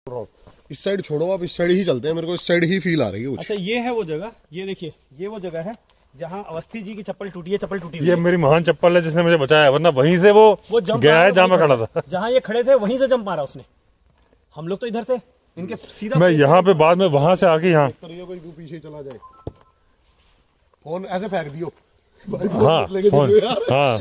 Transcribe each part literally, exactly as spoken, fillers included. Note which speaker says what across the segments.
Speaker 1: इस साइड छोड़ो, आप इस साइड ही चलते हैं, मेरे को इस साइड ही फील आ रही है कुछ।
Speaker 2: अच्छा ये है वो जगह, ये देखिए ये वो जगह है जहाँ अवस्थी जी की चप्पल टूटी है। चप्पल टूटी
Speaker 3: ये मेरी महान चप्पल है जिसने मुझे बचाया, वरना वहीं से वो,
Speaker 2: वो जंप
Speaker 3: गया है जहाँ मैं खड़ा था।
Speaker 2: जहाँ ये खड़े थे वहीं से जंप मारा उसने। हम लोग तो इधर थे, इनके सीधा
Speaker 3: मैं यहाँ पे बाद में वहां से आके यहाँ
Speaker 1: कोई पीछे चला जाए, फोन ऐसे फेंक दियो।
Speaker 3: हाँ फोन, हाँ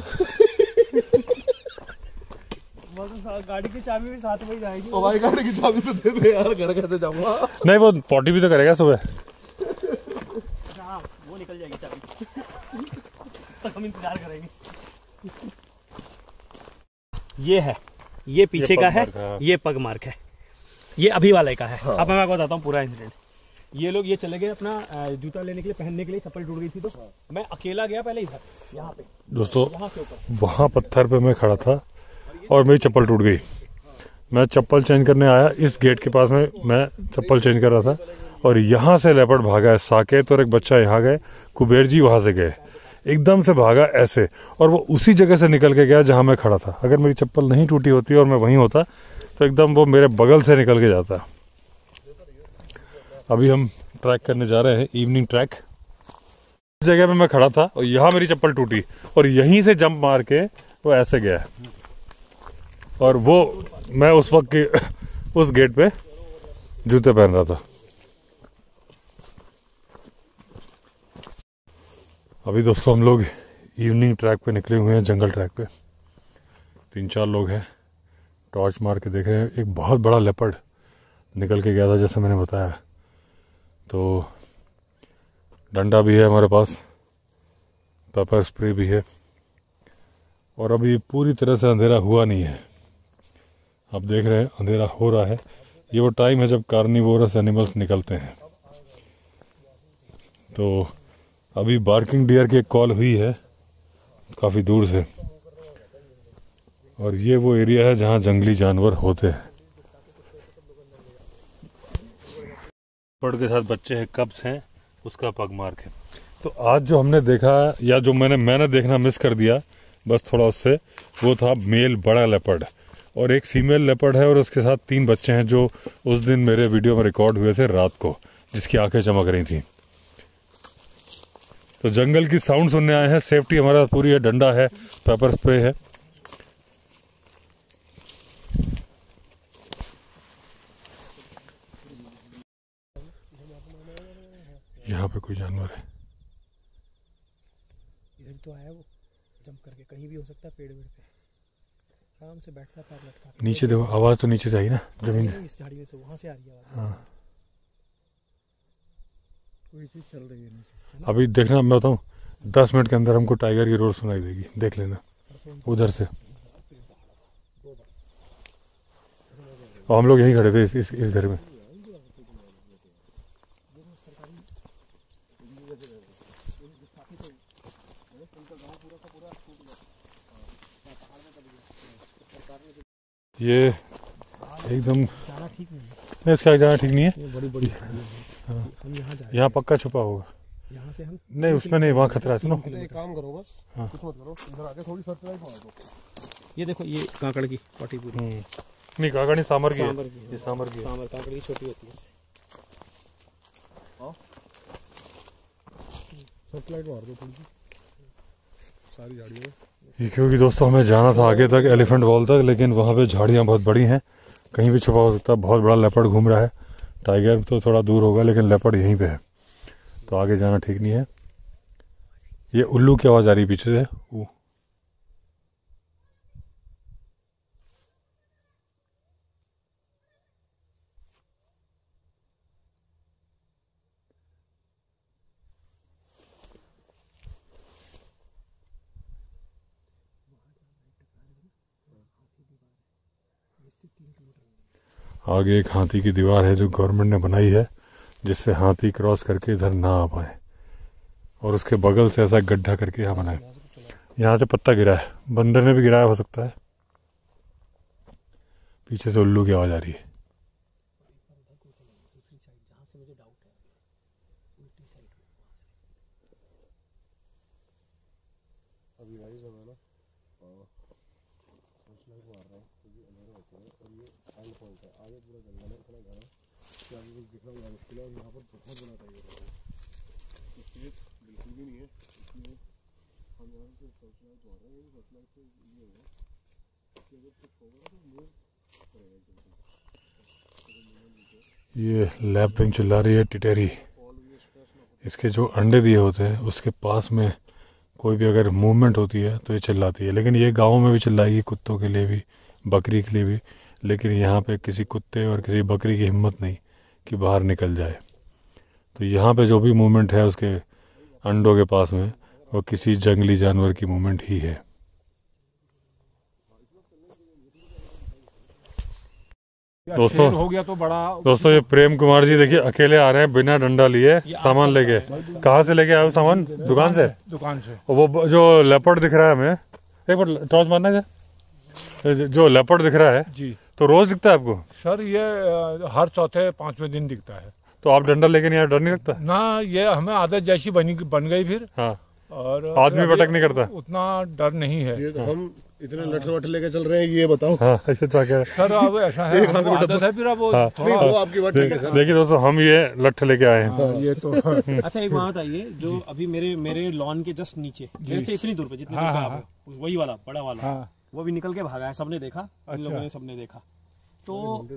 Speaker 2: गाड़ी की चाबी भी साथ में ही जाएगी।
Speaker 1: ओ भाई गाड़ी की चाबी तो दे दे यार, घर कैसे जाऊंगा।
Speaker 3: नहीं वो पॉटी भी तो करेगा सुबह।
Speaker 2: हाँ वो निकल जाएगी चाबी। तो हम इंतजार करेंगे। ये है, ये पीछे
Speaker 3: ये
Speaker 2: का है,
Speaker 3: का।
Speaker 2: ये पग मार्क है, ये अभी वाले का है। हाँ। अब मैं आपको बताता हूँ पूरा इंसिडेंट। ये लोग ये चले गए अपना जूता लेने के लिए, पहनने के लिए, चप्पल टूट गई थी तो हाँ। मैं अकेला गया पहले इधर, यहाँ पे
Speaker 3: दोस्तों,
Speaker 2: यहाँ से ऊपर
Speaker 3: वहाँ पत्थर पे मैं खड़ा था और मेरी चप्पल टूट गई। मैं चप्पल चेंज करने आया, इस गेट के पास में मैं चप्पल चेंज कर रहा था और यहाँ से लेपर्ड भागा है। साकेत और एक बच्चा यहाँ गए, कुबेर जी वहाँ से गए, एकदम से भागा ऐसे, और वो उसी जगह से निकल के गया जहाँ मैं खड़ा था। अगर मेरी चप्पल नहीं टूटी होती और मैं वहीं होता तो एकदम वो मेरे बगल से निकल के जाता। अभी हम ट्रैक करने जा रहे हैं, इवनिंग ट्रैक। इस जगह पे मैं खड़ा था और यहाँ मेरी चप्पल टूटी और यहीं से जंप मार के वो ऐसे गया। और वो मैं उस वक्त के उस गेट पे जूते पहन रहा था। अभी दोस्तों हम लोग इवनिंग ट्रैक पे निकले हुए हैं, जंगल ट्रैक पे। तीन चार लोग हैं, टॉर्च मार के देख रहे हैं। एक बहुत बड़ा लेपर्ड निकल के गया था जैसे मैंने बताया। तो डंडा भी है हमारे पास, पेपर स्प्रे भी है, और अभी पूरी तरह से अंधेरा हुआ नहीं है। आप देख रहे हैं अंधेरा हो रहा है। ये वो टाइम है जब कार्निवोरस एनिमल्स निकलते हैं। तो अभी बार्किंग डियर की एक कॉल हुई है काफ़ी दूर से, और ये वो एरिया है जहाँ जंगली जानवर होते हैं। लेपर्ड के साथ बच्चे हैं, कब्स हैं, उसका पग मार्क है। तो आज जो हमने देखा, या जो मैंने मैंने देखना मिस कर दिया बस थोड़ा उससे, वो था मेल बड़ा लेपर्ड और एक फीमेल लेपर्ड है, और उसके साथ तीन बच्चे हैं जो उस दिन मेरे वीडियो में रिकॉर्ड हुए थे रात को, जिसकी आंखें चमक रही थी। तो जंगल की साउंड सुनने आए हैं। सेफ्टी हमारा पूरी है, डंडा है, पेपर स्प्रे है। यहाँ पे कोई जानवर है,
Speaker 2: इधर तो आया वो जंप करके, कहीं भी हो सकता है, पेड़ वेड़ पे आराम से बैठता है, पैर लटका।
Speaker 3: नीचे देखो, आवाज तो नीचे से आई ना, जमीन से।
Speaker 2: इस झाड़ी में से, वहां से आ रही है आवाज।
Speaker 3: हाँ
Speaker 1: कोई चीज चल रही है नीचे।
Speaker 3: अभी देखना, मैं बताऊँ, दस मिनट के अंदर हमको टाइगर की रोड सुनाई देगी, देख लेना उधर से। और हम लोग यहीं खड़े थे इस इस, इस घर में। ये एकदम
Speaker 2: जाना ठीक नहीं
Speaker 3: नहीं, इसका जाना ठीक नहीं है।
Speaker 2: है, बड़ी बड़ी हाँ। हम यहाँ जा,
Speaker 3: यहाँ पक्का छुपा होगा।
Speaker 2: यहाँ से हम
Speaker 3: नहीं उसमें नहीं, वहाँ खतरा है। सुनो,
Speaker 1: एक काम करो बस,
Speaker 3: हाँ।
Speaker 1: कुछ मत करो, इधर आके थोड़ी सर्च लाइट मार दो।
Speaker 2: ये देखो, ये काकड़ की पाटी पूरी।
Speaker 3: नहीं काकड़ नहीं, सांबर की है।
Speaker 2: सांबर की है।
Speaker 3: ये सांबर की है।
Speaker 2: सांबर काकड़ की छोटी होती है इससे।
Speaker 1: सर्च लाइट मार दो थोड़ी सी सारी झाड़ियों में।
Speaker 3: ये क्योंकि दोस्तों हमें जाना था आगे तक, एलिफेंट वॉल तक, लेकिन वहाँ पे झाड़ियाँ बहुत बड़ी हैं, कहीं भी छुपा हो सकता है। बहुत बड़ा लेपर्ड घूम रहा है। टाइगर तो थोड़ा दूर होगा, लेकिन लेपर्ड यहीं पे है, तो आगे जाना ठीक नहीं है। ये उल्लू की आवाज़ आ रही है पीछे से। वो आगे एक हाथी की दीवार है जो गवर्नमेंट ने बनाई है, जिससे हाथी क्रॉस करके इधर ना आ पाए, और उसके बगल से ऐसा गड्ढा करके यहाँ बनाया। यहाँ से पत्ता गिरा है, बंदर ने भी गिराया हो सकता है। पीछे से उल्लू की आवाज़ आ रही है।
Speaker 1: अभी भाई सब है ना, सर्च लाइट मार रहा है क्योंकि अंधेरा होता है और ये एंड पॉइंट है, आगे पूरा
Speaker 3: ये लैपविंग चिल्ला रही है टिटेरी। इसके जो अंडे दिए होते हैं उसके पास में कोई भी अगर मूवमेंट होती है तो ये चिल्लाती है। लेकिन ये गाँव में भी चिल्लाएगी, कुत्तों के लिए भी, बकरी के लिए भी। लेकिन यहाँ पे किसी कुत्ते और किसी बकरी की हिम्मत नहीं कि बाहर निकल जाए। तो यहाँ पे जो भी मूवमेंट है उसके अंडों के पास में, वो किसी जंगली जानवर की मूवमेंट ही है। दोस्तों
Speaker 4: हो गया तो बड़ा
Speaker 3: दोस्तों ये प्रेम कुमार जी देखिए अकेले आ रहे हैं बिना डंडा लिए, सामान लेके। कहाँ से लेके आए हो सामान? दुकान से?
Speaker 4: दुकान से।
Speaker 3: वो जो लेपर्ड दिख रहा है हमें, एक बार टॉर्च मारना है। जो लेपर्ड दिख रहा है
Speaker 4: जी,
Speaker 3: तो रोज दिखता है आपको?
Speaker 4: सर ये अ, हर चौथे पांचवें दिन दिखता है।
Speaker 3: तो आप डंडा लेके नहीं आए, डर नहीं लगता?
Speaker 4: ना, ये हमें आदत जैसी बनी बन गई फिर।
Speaker 3: हाँ,
Speaker 4: और
Speaker 3: आदमी
Speaker 4: अभी
Speaker 3: भटक नहीं करता?
Speaker 4: उतना डर नहीं है।
Speaker 1: ये तो हम इतने लठ वठ लेके चल रहे हैं, ये बताओ।
Speaker 3: हाँ ऐसे तो क्या
Speaker 4: सर अब ऐसा है,
Speaker 1: एक हाथ
Speaker 4: हमको
Speaker 1: में
Speaker 4: आदत है फिर अब वो
Speaker 3: हाँ।
Speaker 4: थोड़ा
Speaker 1: नहीं, वो आपकी बात ठीक है
Speaker 3: देख-
Speaker 1: सर।
Speaker 3: देखिए दोस्तों हम ये लठ लेके आए हैं।
Speaker 4: हाँ, ये तो
Speaker 2: अच्छा एक बात आइए, जो अभी मेरे मेरे लॉन के जस्ट नीचे, मेरे से इतनी दूर पे जितनी
Speaker 4: हाँ,
Speaker 2: दूर पे
Speaker 4: हाँ,
Speaker 2: आप हो, वही वाला बड़ा वाला,
Speaker 4: हाँ,
Speaker 2: वो भी निकल के भागा है, सबने देखा, इन
Speaker 4: अच्छा।
Speaker 2: लोगों ने सबने देखा। तो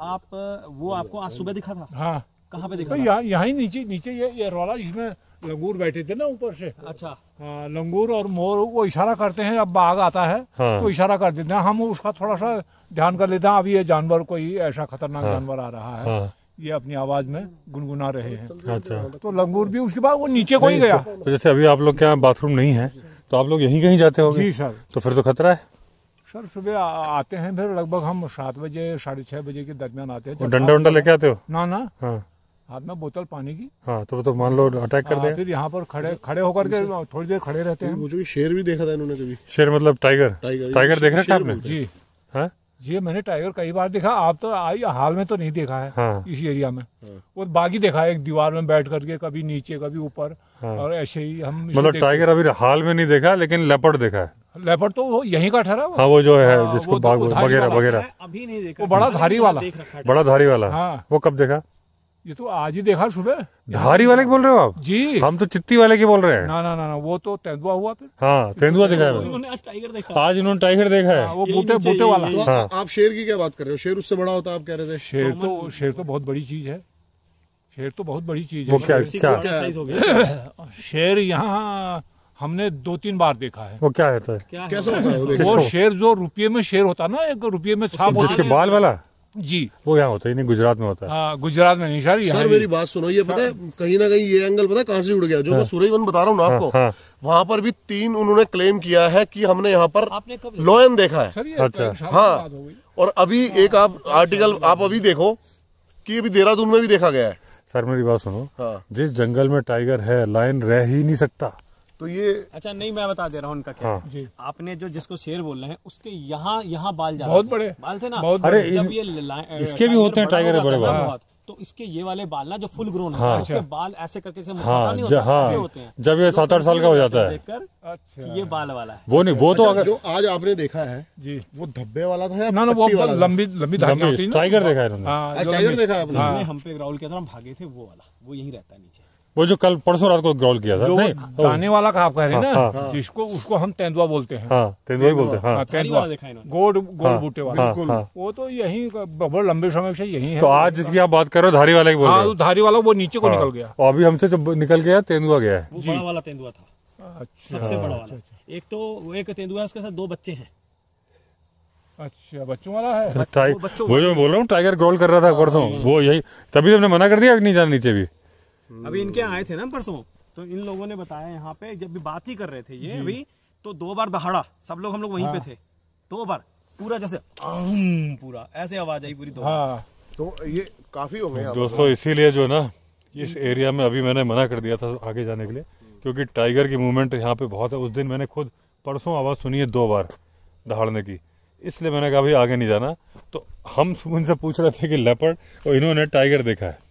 Speaker 2: आप वो आपको आज सुबह दिखा था?
Speaker 4: हाँ।
Speaker 2: कहाँ पे
Speaker 4: तो
Speaker 2: दिखा था?
Speaker 4: यहाँ यहाँ ही नीचे नीचे ये ये वाला जिसमें लंगूर बैठे थे ना ऊपर से।
Speaker 2: अच्छा,
Speaker 4: हाँ, लंगूर और मोर वो इशारा करते हैं, अब बाघ आता है
Speaker 3: हाँ।
Speaker 4: तो इशारा कर देते हैं, हम उसका थोड़ा सा ध्यान कर लेते हैं, अब ये जानवर कोई ऐसा खतरनाक
Speaker 3: हाँ।
Speaker 4: जानवर आ रहा है,
Speaker 3: हाँ
Speaker 4: ये अपनी आवाज में गुनगुना रहे हैं।
Speaker 3: अच्छा।
Speaker 4: तो लंगूर भी उसके बाद वो नीचे को ही गया।
Speaker 3: तो जैसे अभी आप लोग के यहाँ बाथरूम नहीं है तो आप लोग यहीं कहीं जाते होगे?
Speaker 4: जी सर।
Speaker 3: तो फिर तो खतरा है।
Speaker 4: सर सुबह आ- आते हैं, फिर लगभग हम सात बजे साढ़े छह बजे के दरमियान आते हैं।
Speaker 3: और डंडा वंडा लेके आते हो?
Speaker 4: ना ना,
Speaker 3: हाँ
Speaker 4: हाथ में बोतल पानी की।
Speaker 3: हाँ। तो वो तो मान लो अटैक कर
Speaker 4: हाँ,
Speaker 3: देगा।
Speaker 4: फिर यहाँ पर खड़े खड़े होकर के थोड़ी देर खड़े रहते हैं।
Speaker 1: मुझे भी शेर भी देखा था इन्होंने कभी।
Speaker 3: शेर मतलब टाइगर?
Speaker 1: टाइगर
Speaker 3: टाइगर देख रखा है आपने?
Speaker 4: जी
Speaker 3: हाँ
Speaker 4: जी, मैंने टाइगर कई बार देखा, आप तो आई हाल में तो नहीं देखा है।
Speaker 3: हाँ।
Speaker 4: इस एरिया में
Speaker 1: हाँ।
Speaker 4: वो बागी देखा है, एक दीवार में बैठ करके, कभी नीचे कभी ऊपर।
Speaker 3: हाँ।
Speaker 4: और ऐसे ही हम इसको
Speaker 3: मतलब
Speaker 4: देखते
Speaker 3: टाइगर अभी हाल में नहीं देखा, लेकिन लेपर्ड देखा है।
Speaker 4: हैं। लेपर्ड तो वो यहीं का ठहरा वो।
Speaker 3: हाँ वो जो है
Speaker 4: हाँ,
Speaker 3: जिसको
Speaker 4: वो तो
Speaker 3: बाघ
Speaker 4: उधारी
Speaker 3: वगैरह
Speaker 4: वाला
Speaker 3: वगैरह,
Speaker 2: मैं अभी नहीं देखा।
Speaker 4: वो बड़ा धारी वाला।
Speaker 2: देख रखा है।
Speaker 3: बड़ा धारी वाला।
Speaker 4: हाँ।
Speaker 3: वो कब देखा?
Speaker 4: ये तो आज ही देखा सुबह।
Speaker 3: धारी वाले की बोल रहे हो आप?
Speaker 4: जी।
Speaker 3: हम तो चित्ती वाले की बोल रहे हैं।
Speaker 4: ना ना ना ना, वो तो तेंदुआ हुआ फिर।
Speaker 3: हाँ तेंदुआ देखा है मैंने।
Speaker 2: उन्होंने आज टाइगर देखा।
Speaker 3: आज इन्होंने टाइगर देखा
Speaker 4: हाँ,
Speaker 3: है।
Speaker 4: वो
Speaker 2: यही
Speaker 4: बूटे
Speaker 2: नीचे,
Speaker 4: बूटे
Speaker 2: यही-
Speaker 4: वाला।
Speaker 2: यही-
Speaker 1: तो
Speaker 3: हाँ।
Speaker 1: आप शेर की क्या बात कर रहे हो? शेर उससे बड़ा होता है, आप कह रहे थे।
Speaker 4: शेर तो शेर तो बहुत बड़ी चीज है। शेर तो बहुत बड़ी चीज
Speaker 3: वो
Speaker 4: है।
Speaker 3: क्या
Speaker 2: उसी
Speaker 3: क्या
Speaker 2: का बड़ा साइज हो गया।
Speaker 4: शेर यहाँ हमने दो तीन बार देखा है।
Speaker 3: वो क्या है?
Speaker 2: क्या है?
Speaker 1: कैसा होता है वो?
Speaker 3: किसको?
Speaker 4: वो शेर जो रुपये में शेर होता है ना, एक रुपये में छाप होती
Speaker 3: जिसके
Speaker 4: है।
Speaker 3: बाल वाला?
Speaker 4: जी
Speaker 3: वो यहाँ होता है नहीं, गुजरात में होता है।
Speaker 4: हाँ, गुजरात में नहीं सर, यहाँ
Speaker 1: सर
Speaker 4: ही।
Speaker 1: मेरी बात सुनो, ये पता है कहीं ना कहीं ये एंगल पता है कहाँ से जुड़ गया? जो मैं सूरजवन बता रहा हूँ ना आपको,
Speaker 3: हाँ, हाँ।
Speaker 1: वहाँ पर भी तीन उन्होंने क्लेम किया है कि हमने यहाँ पर
Speaker 2: आपने कब
Speaker 1: लोयन देखा है।
Speaker 4: सर ये
Speaker 3: अच्छा।
Speaker 4: कई साल की
Speaker 1: हाँ।
Speaker 4: बात हो गई।
Speaker 1: और अभी एक आप आर्टिकल आप अभी देखो कि अभी देहरादून में भी देखा गया है।
Speaker 3: सर मेरी बात सुनो,
Speaker 1: हाँ।
Speaker 3: जिस जंगल में टाइगर है लायन रह ही नहीं सकता।
Speaker 1: तो ये
Speaker 2: अच्छा नहीं, मैं बता दे रहा हूँ उनका क्या
Speaker 3: हाँ।
Speaker 2: है।
Speaker 4: जी।
Speaker 2: आपने जो जिसको शेर बोल रहे हैं उसके यहाँ यहाँ बाल जा
Speaker 4: बहुत
Speaker 2: थे।
Speaker 4: बड़े।
Speaker 2: बाल थे ना,
Speaker 4: बहुत
Speaker 3: अरे
Speaker 4: बड़े।
Speaker 2: जब
Speaker 3: इन-
Speaker 2: ये ला-
Speaker 3: इसके भी होते हैं
Speaker 2: बड़ा
Speaker 3: टाइगर
Speaker 2: हुआ
Speaker 3: बड़े
Speaker 2: था ना
Speaker 3: बाल।
Speaker 2: बहुत, तो इसके ये वाले बाल ना जो फुल ग्रोन
Speaker 3: हाँ।
Speaker 2: है, उसके बाल ऐसे करके से मुड़ना
Speaker 3: हाँ
Speaker 2: नहीं
Speaker 3: ज-
Speaker 2: होता,
Speaker 3: हाँ
Speaker 2: ऐसे होते हैं।
Speaker 3: जब ये सात आठ साल का हो जाता है।
Speaker 2: देखकर
Speaker 4: अच्छा।
Speaker 2: कि ये बाल वाला है।
Speaker 3: वो नहीं, वो तो
Speaker 1: अच्छा,
Speaker 3: अगर
Speaker 1: जो आज आपने देखा है
Speaker 4: जी।
Speaker 1: वो धब्बे वाला था या
Speaker 4: ना ना, वो
Speaker 1: पट्टी वाला था?
Speaker 4: लंबी लंबी धारियां होती हैं ना।
Speaker 3: टाइगर देखा है इन्होंने।
Speaker 4: हाँ,
Speaker 1: आज
Speaker 4: जो
Speaker 1: टाइगर
Speaker 4: लंबी-
Speaker 1: देखा है आपने?
Speaker 4: हाँ।
Speaker 2: जिसने हम पे ग्राउल किया था, हम भागे थे, वो वाला, वो यहीं रहता है नीचे।
Speaker 3: वो जो कल परसों रात को ग्रॉल किया था।
Speaker 4: जो
Speaker 3: नहीं
Speaker 4: दाने वाला का आप कह रहे हैं
Speaker 3: हाँ,
Speaker 4: ना,
Speaker 1: हाँ।
Speaker 4: जिसको उसको हम तेंदुआ बोलते हैं।
Speaker 3: हाँ तेंदुआ ही बोलते हैं। हाँ
Speaker 4: हाँ,
Speaker 2: धारी
Speaker 4: तेंदुआ
Speaker 2: वाला देखा इन्होंने।
Speaker 4: गोड गोल
Speaker 3: हाँ,
Speaker 4: बूटे वाला।
Speaker 3: हाँ,
Speaker 1: बिल्कुल।
Speaker 3: हाँ।
Speaker 4: वो तो यही का- बहुत लंबे समय से यही है।
Speaker 3: तो आज जिसकी आप बात कर रहे हो धारी वाले की बोल
Speaker 4: हाँ,
Speaker 3: रहे
Speaker 4: वो
Speaker 3: हो।
Speaker 4: धारी वाला वो नीचे को
Speaker 3: हाँ।
Speaker 4: निकल गया।
Speaker 3: और अभी हमसे जो निकल गया तेंदुआ गया है।
Speaker 2: वो बड़ा वाला तेंदुआ था,
Speaker 4: अच्छा
Speaker 2: सबसे बड़ा वाला। एक तो वो एक तेंदुआ है, उसके साथ दो बच्चे हैं।
Speaker 4: अच्छा, बच्चों वाला है।
Speaker 3: टाइगर,
Speaker 2: बच्चों
Speaker 3: वो जो मैं बोल रहा हूँ टाइगर ग्रॉल कर रहा था परसों, वो यही तभी तो हमने मना कर दिया कि नहीं जाना नीचे भी।
Speaker 2: अभी इनके यहाँ आए थे ना परसों, तो इन लोगों ने बताया यहाँ पे, जब भी बात ही कर रहे थे ये अभी, तो दो बार दहाड़ा, सब लोग हम लोग वहीं
Speaker 4: हाँ।
Speaker 2: पे थे, दो बार पूरा जैसे आम, पूरा ऐसे आवाज आई पूरी दो बार।
Speaker 4: हाँ,
Speaker 1: तो ये काफी हो गए यहाँ पर।
Speaker 3: दोस्तों इसीलिए जो ना इस एरिया में अभी मैंने मना कर दिया था आगे जाने के लिए, क्योंकि टाइगर की मूवमेंट यहाँ पे बहुत है। उस दिन मैंने खुद परसों आवाज़ सुनी है दो बार दहाड़ने की, इसलिए मैंने कहा भाई आगे नहीं जाना। तो हम उनसे पूछ रहे थे कि लेपर्ड, और इन्होंने टाइगर देखा है।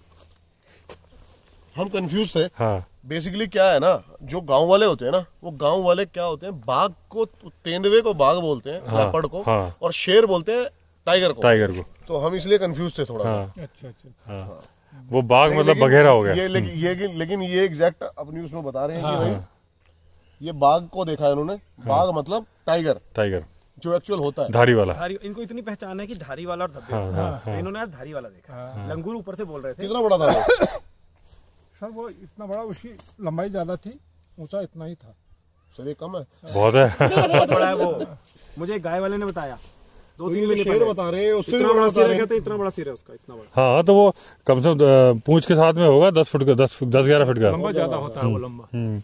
Speaker 1: हम कंफ्यूज थे।
Speaker 3: हाँ
Speaker 1: बेसिकली क्या है ना, जो गांव वाले होते हैं ना, वो गांव वाले क्या होते हैं, बाघ को तेंदुए को बाघ बोलते हैं,
Speaker 3: हाँ,
Speaker 1: लेपर्ड को,
Speaker 3: हाँ।
Speaker 1: और शेर बोलते हैं टाइगर को
Speaker 3: टाइगर को।
Speaker 1: तो हम इसलिए कंफ्यूज थे थोड़ा।
Speaker 3: हाँ
Speaker 4: अच्छा अच्छा
Speaker 3: हाँ, वो बाघ मतलब
Speaker 1: लेकिन-
Speaker 3: बघेरा हो गया।
Speaker 1: ये लेकिन ये लेकिन ये एग्जैक्ट अपनी उसमें बता रहे हैं कि भाई ये बाघ को देखा है उन्होंने, बाघ मतलब टाइगर
Speaker 3: टाइगर
Speaker 1: जो एक्चुअल होता है।
Speaker 3: धारी वाला।
Speaker 2: धारी, इनको इतनी पहचान है कि धारी वाला और धब्बे
Speaker 3: हाँ,
Speaker 2: वाला।
Speaker 3: हाँ, हाँ।
Speaker 2: इन्होंने आज धारी वाला देखा। लंगूर ऊपर से बोल रहे थे।
Speaker 1: कितना बड़ा था वो?
Speaker 4: सर वो इतना बड़ा, उसकी लंबाई ज्यादा थी, ऊंचा इतना ही था।
Speaker 1: सर ये कम है।
Speaker 3: बहुत है।
Speaker 2: बहुत बड़ा है वो। मुझे एक गाय वाले ने बताया, दो
Speaker 1: तो
Speaker 2: तीन
Speaker 1: ये
Speaker 2: महीने
Speaker 1: शेर
Speaker 2: पहले।
Speaker 1: बता रहे हैं, उससे भी
Speaker 2: इतना
Speaker 1: बड़ा
Speaker 2: बड़ा
Speaker 1: बता
Speaker 2: सिर
Speaker 1: रहे
Speaker 2: है,
Speaker 1: हैं।
Speaker 2: कहते इतना बड़ा सिर है उसका, इतना बड़ा।
Speaker 3: हाँ तो वो कम से कम अ, पूंछ के साथ में होगा दस फुट का, दस दस ग्यारह फुट का।
Speaker 4: लंबा ज्यादा होता है वो, लंबा।
Speaker 3: हम्म।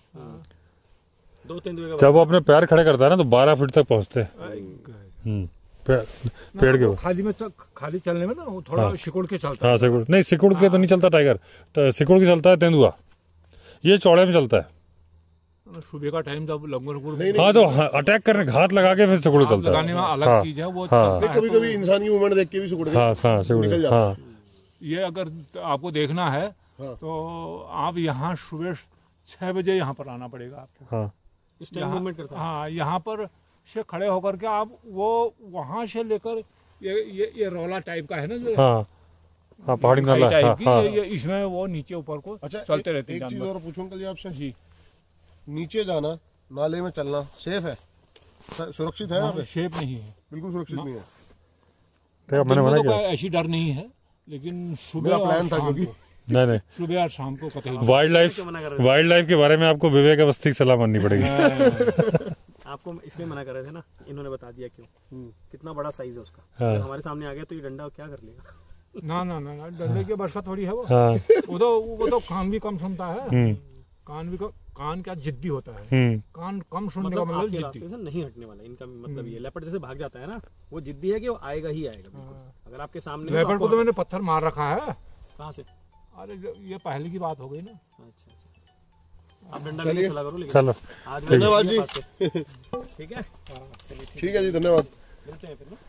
Speaker 2: दो तीन दूर
Speaker 3: जब वो अपने पैर खड़े करता है ना तो बारह फीट तक पहुंचते हैं। हम्म, पे- पेड़ के
Speaker 4: वो
Speaker 3: ऊपर।
Speaker 4: खाली में चल, खाली चलने में ना वो थोड़ा
Speaker 3: हाँ।
Speaker 4: सिकुड़ के चलता
Speaker 3: हाँ सिकुड़ नहीं, सिकुड़ के तो नहीं चलता टाइगर, तो सिकुड़ के चलता है तेंदुआ। ये चौड़े में चलता है।
Speaker 4: है। सुबह का टाइम जब लंगूर
Speaker 1: नहीं,
Speaker 3: हाँ तो अटैक करने घात लगा के फिर सिकुड़ के चलता
Speaker 4: लगाने में
Speaker 3: है।
Speaker 4: अलग
Speaker 3: हाँ,
Speaker 4: चीज है वो,
Speaker 3: हाँ।
Speaker 4: चलता है
Speaker 1: कभी
Speaker 4: तो
Speaker 1: कभी इंसान की मूवमेंट देख के भी सिकुड़
Speaker 3: हाँ हाँ सिकुड़
Speaker 1: निकल
Speaker 3: के,
Speaker 1: जाता
Speaker 3: हाँ
Speaker 4: ये अगर आपको देखना है
Speaker 1: हाँ।
Speaker 4: तो आप यहाँ सुबह छह बजे यहाँ पर आना पड़ेगा आपको।
Speaker 3: हाँ
Speaker 2: इस टाइम
Speaker 4: यहाँ-
Speaker 2: मूवमेंट करता है।
Speaker 4: हाँ, यहाँ पर से खड़े होकर के आप वो वहां से लेकर ये ये ये रोला टाइप का है ना जो
Speaker 3: हाँ हाँ पहाड़ी
Speaker 4: ऊंचाई
Speaker 3: नाला।
Speaker 4: टाइप
Speaker 3: हाँ
Speaker 4: की,
Speaker 3: हाँ
Speaker 4: ये, ये इसमें वो नीचे ऊपर को
Speaker 1: अच्छा
Speaker 4: चलते
Speaker 1: एक,
Speaker 4: रहते हैं
Speaker 1: एक चीज
Speaker 4: जानवर।
Speaker 1: और पूछूं अंकल जी आपसे,
Speaker 4: जी
Speaker 1: नीचे जाना, नाले में चलना सेफ है, स- सुरक्षित है यहाँ पे?
Speaker 4: शेप नहीं है।
Speaker 1: बिल्कुल सुरक्षित नहीं है।
Speaker 3: तो मैंने
Speaker 4: दिन में
Speaker 3: मना
Speaker 4: तो
Speaker 3: किया।
Speaker 4: कोई ऐसी डर नहीं है, लेकिन सुबह
Speaker 1: मेरा
Speaker 4: और
Speaker 1: प्लान था
Speaker 4: शाम
Speaker 1: क्योंकि
Speaker 4: को-
Speaker 3: नहीं नहीं,
Speaker 4: सुबह और शाम को कतई नहीं।
Speaker 3: वाइल्ड लाइफ
Speaker 2: क्यों मना कर रहे थे?
Speaker 3: वाइल्ड लाइफ के बारे में आपको विवेक अवस्थी की सलाह माननी पड़ेगी।
Speaker 2: आपको इसलिए मना कर रहे थे ना, इन्होंने बता दिया क्यों। कितना बड़ा साइज है उसका।
Speaker 3: हाँ।
Speaker 2: अगर हमारे सामने आ गया तो ये डंडा क्या कर लेगा।
Speaker 4: ना ना ना ना, डंडे की वर्षा थोड़ी है वो।
Speaker 3: हाँ
Speaker 4: वो तो वो तो कान भी कम सुनता है।
Speaker 3: हम्म
Speaker 4: कान भी कम, कान क्या जिद्दी होता है।
Speaker 3: हम्म
Speaker 4: कान कम सुनने का
Speaker 2: मतलब
Speaker 4: मतलब
Speaker 2: आपके
Speaker 4: जिद्दी।
Speaker 2: रास्ते से नहीं हटने वाला इनका मतलब ये। लेपर्ड जैसे भाग जाता है ना, वो जिद्दी है कि वो आएगा ही आएगा बिल्कुल। अगर आपके सामने हो तो
Speaker 4: लेपर्ड
Speaker 2: आपको
Speaker 4: को तो मैंने पत्थर मार रखा है।
Speaker 2: कहाँ से?
Speaker 4: अरे जो- ये पहले की बात हो गई ना।
Speaker 2: अच्छा अच्छा, आप डंडा लेके चला करो लेकिन
Speaker 3: चलो
Speaker 2: आज मैं
Speaker 1: धन्यवाद
Speaker 2: अपने
Speaker 1: जी।
Speaker 2: पास से। ठीक है,
Speaker 1: ठीक है जी, धन्यवाद।
Speaker 2: मिलते हैं फिर ना।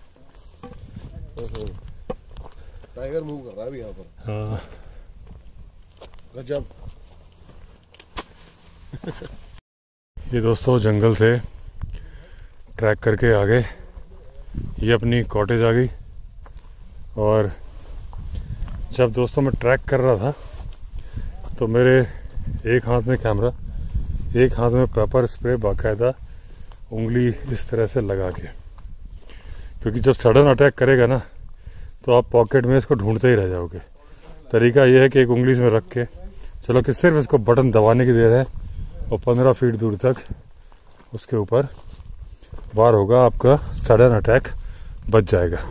Speaker 1: टाइगर मूव कर रहा है अभी यहाँ पर,
Speaker 3: हाँ
Speaker 1: गजब।
Speaker 3: ये दोस्तों जंगल से ट्रैक करके आ गए, ये अपनी कॉटेज आ गई। और जब दोस्तों मैं ट्रैक कर रहा था तो मेरे एक हाथ में कैमरा, एक हाथ में पेपर स्प्रे, बाकायदा उंगली इस तरह से लगा के, क्योंकि जब सडन अटैक करेगा ना तो आप पॉकेट में इसको ढूंढते ही रह जाओगे। तरीका यह है कि एक उंगली इसमें रख के चलो कि सिर्फ इसको बटन दबाने की देर है और पंद्रह फीट दूर तक उसके ऊपर वार होगा, आपका सडन अटैक बच जाएगा।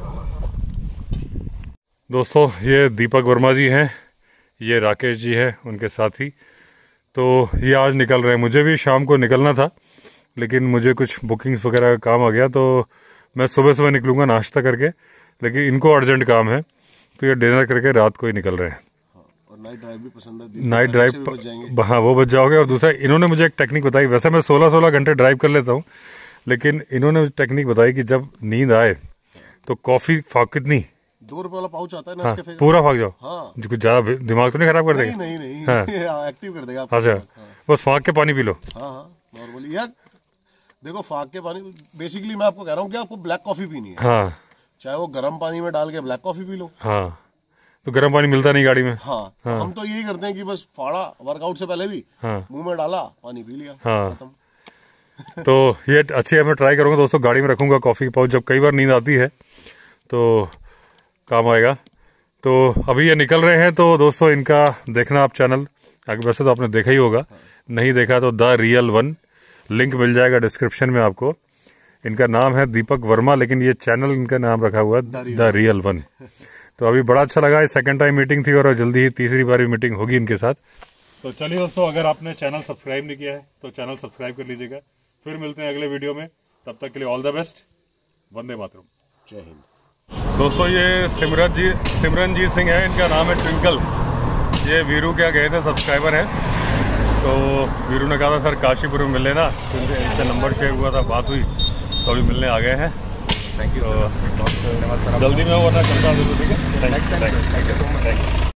Speaker 3: दोस्तों ये दीपक वर्मा जी हैं, ये राकेश जी हैं उनके साथी। तो ये आज निकल रहे हैं, मुझे भी शाम को निकलना था लेकिन मुझे कुछ बुकिंग्स वगैरह का काम आ गया, तो मैं सुबह सुबह निकलूँगा नाश्ता करके, लेकिन इनको अर्जेंट काम है तो ये डिनर करके रात को ही निकल रहे हैं।
Speaker 1: और नाइट ड्राइव भी पसंद है,
Speaker 3: नाइट
Speaker 1: से भी बच
Speaker 3: ड्राइव,
Speaker 1: जाएंगे।
Speaker 3: हाँ वो बच जाओगे। और दूसरा इन्होंने मुझे एक टेक्निक बताई, वैसे मैं सोलह सोलह घंटे ड्राइव कर लेता हूँ, लेकिन इन्होंने मुझे टेक्निक बताई कि जब नींद आए तो कॉफ़ी फाक कितनी,
Speaker 1: दो रुपए वाला पाउच आता है ना
Speaker 3: हाँ
Speaker 1: इसके
Speaker 3: पूरा फाक जाओ,
Speaker 1: हाँ
Speaker 3: जो कुछ ज़्यादा दिमाग तो नहीं खराब कर
Speaker 1: नहीं
Speaker 3: देगा।
Speaker 1: नहीं नहीं
Speaker 3: हाँ।
Speaker 1: एक्टिव कर देगा आपको।
Speaker 3: अच्छा
Speaker 1: हाँ
Speaker 3: बस फाक के पानी पी लो।
Speaker 1: हाँ हाँ नॉर्मली यार, देखो फाक के पानी, बेसिकली मैं आपको कह रहा हूँ कि आपको ब्लैक कॉफी पीनी है,
Speaker 3: हाँ
Speaker 1: चाहे वो गर्म पानी में डाल के ब्लैक कॉफी पी लो।
Speaker 3: हाँ तो गर्म पानी मिलता नहीं गाड़ी में।
Speaker 1: हाँ,
Speaker 3: हाँ।
Speaker 1: हम तो यही करते हैं कि बस फाड़ा वर्कआउट से पहले भी
Speaker 3: हाँ
Speaker 1: मुंह में डाला, पानी पी लिया,
Speaker 3: हाँ।
Speaker 1: खत्म।
Speaker 3: तो ये अच्छी है, मैं ट्राई करूँगा दोस्तों, गाड़ी में रखूँगा कॉफ़ी की पाउच, जब कई बार नींद आती है तो काम आएगा। तो अभी ये निकल रहे हैं, तो दोस्तों इनका देखना आप चैनल, आगे वैसे तो आपने देखा ही होगा, नहीं देखा तो द रियल वन, लिंक मिल जाएगा डिस्क्रिप्शन में आपको। इनका नाम है दीपक वर्मा, लेकिन ये चैनल इनका नाम रखा हुआ है द रियल वन। तो अभी बड़ा अच्छा लगा, सेकंड टाइम मीटिंग थी और जल्दी ही तीसरी बार भी मीटिंग होगी इनके साथ। तो चलिए दोस्तों, अगर आपने चैनल सब्सक्राइब नहीं किया है तो चैनल सब्सक्राइब कर लीजिएगा। फिर मिलते हैं अगले वीडियो में, तब तक के लिए ऑल द बेस्ट, वंदे मातरम,
Speaker 1: जय हिंद।
Speaker 3: दोस्तों ये सिमरन जी सिमरनजीत सिंह है, इनका नाम है ट्विंकल। ये वीरू क्या गए थे, सब्सक्राइबर हैं, तो वीरू ने कहा था सर काशीपुर में मिलने ना, तो इनसे नंबर शेयर हुआ था, बात हुई, तो अभी मिलने आ गए हैं। थैंक यू, तो जल्दी में वो वरना चलता जरूर, ठीक है। Thank you so much.